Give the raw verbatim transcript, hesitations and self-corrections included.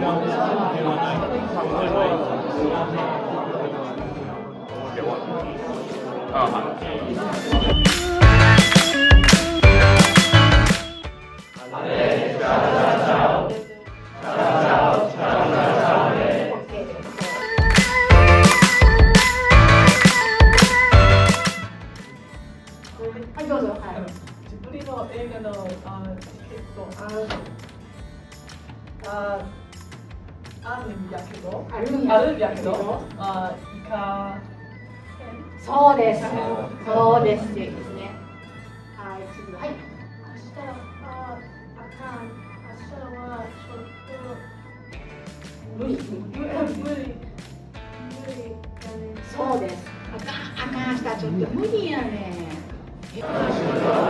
はい、どうぞ。はい。 ジブリの映画のあチケットあるああるんやけどあるんやあるんやけどあイカそうです。そうですですね。はい、次は。はい。 明日ああかん明日はちょっと無理。 無理無理そうです。あかん、あかん、明日ちょっと無理やねん。